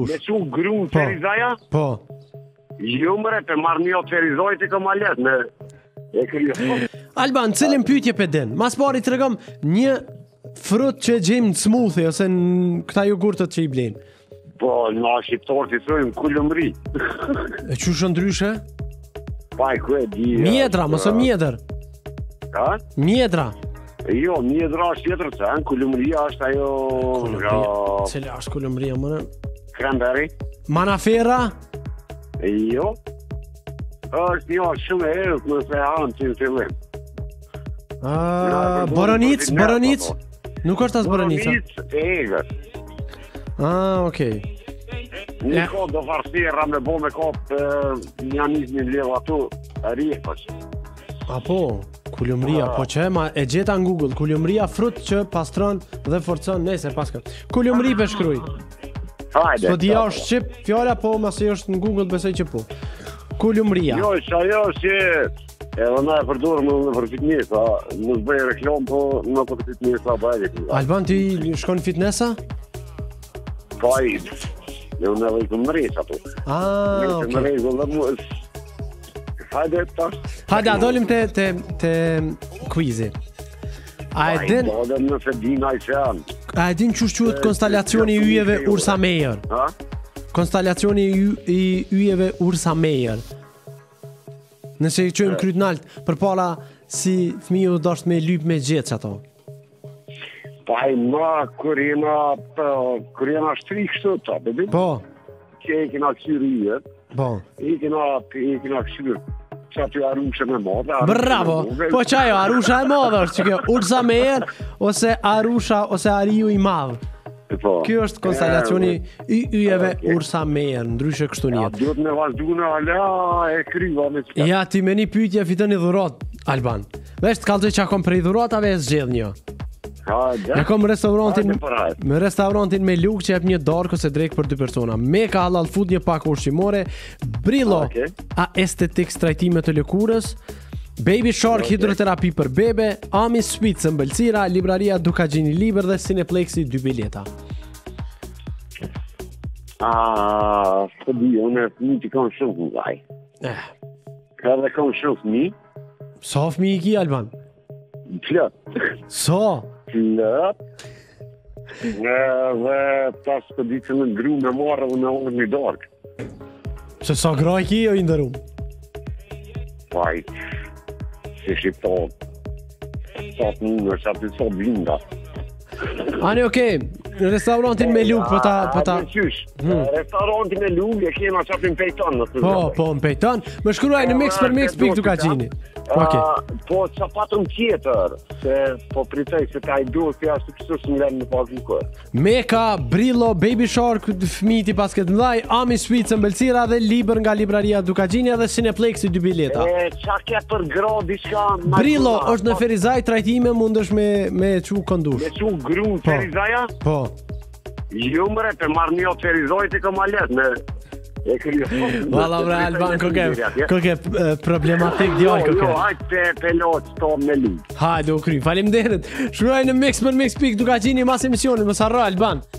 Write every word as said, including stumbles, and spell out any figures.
Me që grunë Ferizaja? Po. Jo mëre, për marrë një Ferizaj të kam alet me... E kryo. Alban, cilin pyetje pe din? Mas pari të regom një frut që gjejmë në smoothie ose në këta jogurtët që i blenë. Po, na shqiptarë të thojmë kulumri. E që shë ndryshe? Pa e ku e di... Mjedra, mësë mjedër. Ha? Mjedra. Jo, mjedra është tjetër se, kulumria është ajo... Kulumria. Cile është kulumria, mëne? Cranberry. Manafera? Jo. është një shumë e erët nëse hanë që në fillim. Boronic, Boronic? Nuk është as Boronica? Boronic e egër. Ah, okej. Një kohë do farësira me bo me kopë një anis një levë ato rjepës. Apo, kulumria, po që ma e gjeta në Google, kulumria frut që pastron dhe forcon, nese paska. Kulumri për shkruj. Hajde. Sot ja është qip fjala, po masi është në Google besoj që po. Kulumria. Jo, që ajo që edhe na e përdurë më në për fitnesa, më zbëj reklam, po në për fitnesa bëjë. Alban, ti shkon fitnessa? Po i, ne unë edhe i këmë mërejt ato. Ah, okej. Në regull dhe mu është. Hajde, tash. Hajde, a dolim të, të, të quizi. A e din... A i do nëse dina i sen. A e din qështë quhet konstelacioni i yjeve Ursa Meyer? Ha? Konstelacioni i yjeve Ursa Meyer. Nëse i qojmë kryt nalt, për pala si fëmiju dasht me lyp me gjithë që ato. Pa i ma, kur jena, kur jena shtri kështu të, bebi? Po. Që e kena kësyrë yjet. Po. E kena, e kena kësyrë. Që aty Arusha me madhe. Bravo! Po që ajo, Arusha e madhe është që kjo, Ursa Meyer, ose Arusha, ose Ariu i madhe. Po. Kjo është konstelacioni i yjeve Ursa Meyer, ndryshe kështu Ja, njetë. duhet me vazhdune, ala e kryva me qëka. Ja, ti me një pyetje fiton një dhurat, Alban. Vesh të kaltoj që akom prej dhuratave e zgjedh një. Hajde. Ja kom restorantin, Hajde për hajde. me restorantin me luk që jep një darkë ose drejk për dy persona. Meka halal food një pak ushqimore, Brillo Okej. a estetik trajtime të lëkurës, Baby Shark Okej. hidroterapi për bebe, Ami Sweet ëmbëlsira, libraria Dukagjini Liber dhe Cineplexi dy bileta. A, së di, unë e fëmi që kanë shumë në vaj. Eh, Ka dhe kanë shumë fëmi, sa fëmi i ki, Alban? plët. Sa? Plët. Dhe pas të di që në gru me marrë dhe në unë një darkë. Se sa gra i ki o i ndërum? Paj, si shqiptar. Sa të në nërë, sa të sa blinda. Ani, okej, në restorantin me luk për ta... Për ta... A, qysh, restorantin me luk e kema qapin pejton në të Po, po, në pejton. Më shkruaj në mix për mix pik Dukagjini. Okej. Po, që patëm tjetër, se po pritej se ka i duhet të jashtë të kështu së më lenë në pak në kërë. Meka, Brillo, Baby Shark, fëmiti pas këtë ndaj, Ami Sweet ëmbëlsira dhe Liber nga libraria Dukagjini dhe Cineplexi dy bileta. E, qa ke për grad, diçka... Brillo është në Ferizaj trajtime mundesh me, me qu këndush. Me që gru në Ferizaja? Po. Jo mëre, për marrë një atë Ferizaj të kam alet me... E kryo. Valla bre Alban, këke, këke problematik djallë Jo, këke. jo, hajtë pe pelot sto me lu. Hajde u kry, falim derit. Shkruaj në mix për mix pik Dukagjini mas emisionin, më sarra Alban.